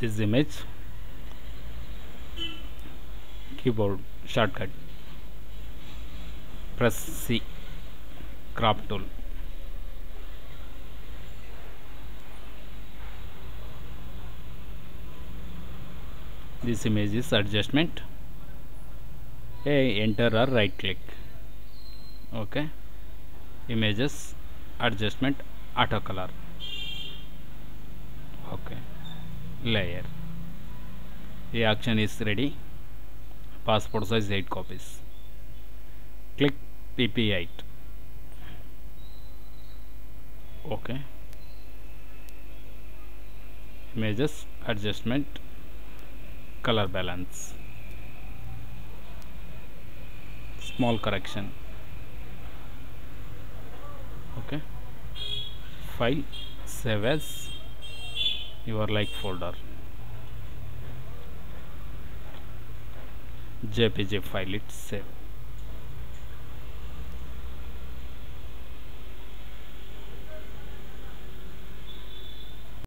this image. Keyboard shortcut, press C, crop tool. This image is adjustment. Enter or right click. Okay, images, adjustment, auto color. Okay, layer. The action is ready. Passport size 8 copies. Click PP8. Okay, images, adjustment, color balance, small correction. Okay, file, save as your like folder, JPG file, it's save.